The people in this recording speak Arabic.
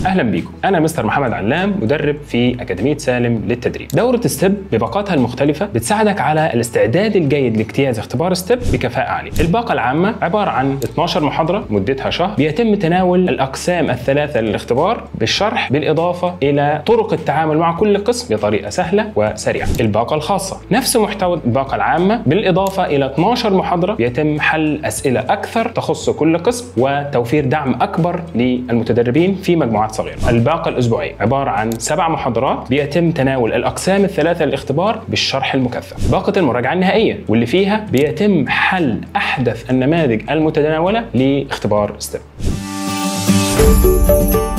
اهلا بيكم، انا مستر محمد علام، مدرب في اكاديميه سالم للتدريب. دوره ستيب بباقاتها المختلفه بتساعدك على الاستعداد الجيد لاجتياز اختبار ستيب بكفاءه عاليه. الباقه العامه عباره عن 12 محاضره مدتها شهر، بيتم تناول الاقسام الثلاثه للاختبار بالشرح بالاضافه الى طرق التعامل مع كل قسم بطريقه سهله وسريعه. الباقه الخاصه نفس محتوى الباقه العامه بالاضافه الى 12 محاضره بيتم حل اسئله اكثر تخص كل قسم وتوفير دعم اكبر للمتدربين في مجموعات صغيره. الباقه الاسبوعيه عباره عن 7 محاضرات بيتم تناول الاقسام الثلاثه للاختبار بالشرح المكثف. باقه المراجعه النهائيه واللي فيها بيتم حل احدث النماذج المتداوله لاختبار ستيب.